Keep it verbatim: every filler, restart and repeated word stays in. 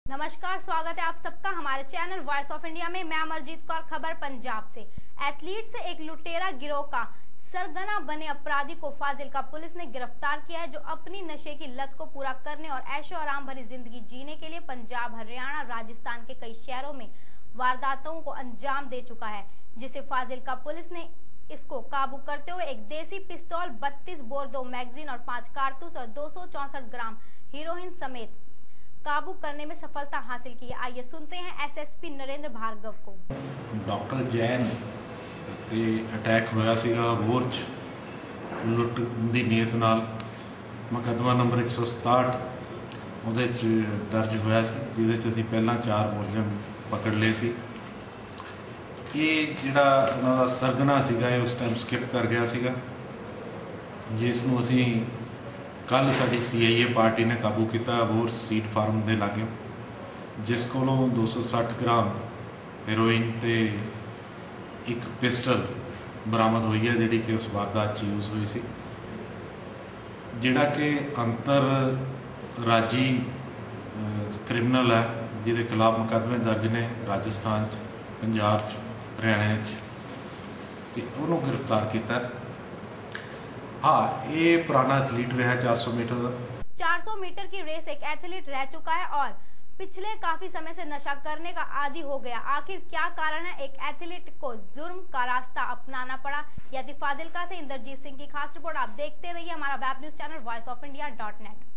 नमस्कार, स्वागत है आप सबका हमारे चैनल वॉइस ऑफ इंडिया में। मैं अमरजीत कौर, खबर पंजाब से। एथलीट से एक लुटेरा गिरोह का सरगना बने अपराधी को फाजिल्का पुलिस ने गिरफ्तार किया है, जो अपनी नशे की लत को पूरा करने और ऐशो आराम भरी जिंदगी जीने के लिए पंजाब, हरियाणा, राजस्थान के कई शहरों में वारदातों को अंजाम दे चुका है, जिसे फाजिल्का पुलिस ने इसको काबू करते हुए एक देसी पिस्तौल, बत्तीस बोर दो मैगजीन और पांच कारतूस और दो सौ चौसठ ग्राम हीरोइन समेत काबू करने में सफलता हासिल की है। आइए सुनते हैं एसएसपी नरेंद्र भार्गव को। डॉक्टर जैन ते अटैक होया सीगा अबोहर च लुट दी नीयत नाल मुकदमा नंबर एक सौ सताहठ उहदे च दर्ज होया सी, जिहदे च असीं पहलां चार मुलजम पकड़ लए सी। ये जिहड़ा उहनां दा सरगना सीगा ये उस टाइम स्किप कर गया सीगा, जिस नूं असीं कल साडी सी आई ए पार्टी ने काबू किया अबोहर सीट फार्म के लागे, जिस कोलों दो सौ सठ ग्राम हेरोइन ते एक पिस्टल बरामद हुई है, जिहड़ी कि उस वारदात यूज़ हुई सी। जिहड़ा कि अंतर राजी क्रिमिनल है, जिहदे खिलाफ मुकदमे दर्ज ने राजस्थान, पंजाब, हरियाणा, उन्होंने गिरफ्तार किया। हाँ, ये पुराना एथलीट रहा है चार सौ मीटर का। चार सौ मीटर की रेस एक एथलीट रह चुका है और पिछले काफी समय से नशा करने का आदी हो गया। आखिर क्या कारण है एक एथलीट को जुर्म का रास्ता अपनाना पड़ा? यदि फाजिल्का से इंद्रजीत सिंह की खास रिपोर्ट। आप देखते रहिए हमारा web news channel voice of India dot net.